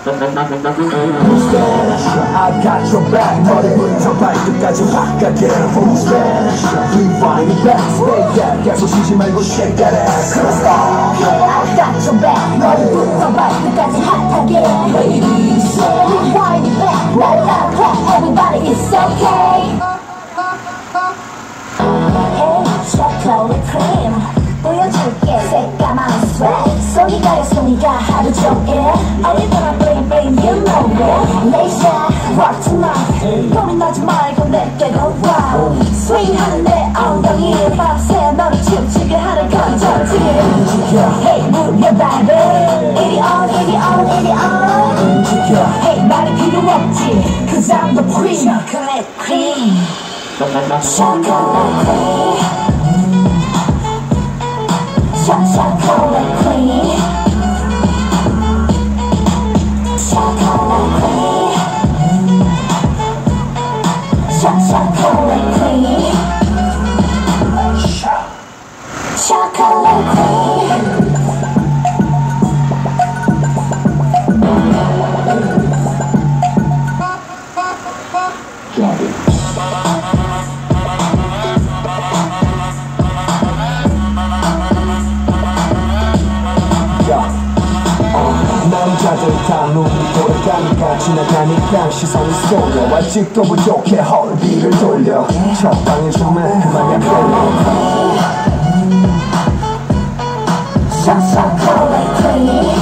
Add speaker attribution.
Speaker 1: I got your back. 머리부터 발끝까지 확 가게. Who's Spanish? Rewind it back. Stay back. 계속 쉬지 말고 shake that ass. Let's go.
Speaker 2: I got your back. 머리부터 발끝까지 핫하게.
Speaker 1: Ladies,
Speaker 2: rewind it back. Let it out, clap. Everybody, it's okay. Hey, chocolate cream. 보여줄게 새까만 swag. 손이 가요 손이가 하루 종일. 어디서나 bling bling, you know it. Nation, rock tonight. 고민 나지 말고 내게로 와. Swing 하는 내 엉덩이. 밤새 너를 춤추게 하는 건전지. Hey, move your body. 이리 on, 이리 on, 이리 on. Hey, 말이 필요 없지. Cause I'm the queen. Chocolate cream. Chocolate cream. Chocolate cream. Chocolate cream. Chocolate cream. Chocolate cream.
Speaker 1: 남자들 다 눈이 돌아가니까 지나가니까 시선이 쏠려. 아직도 부족해 허리를 돌려. 적당해주면 그만이야 별로.
Speaker 2: Chocolate cream.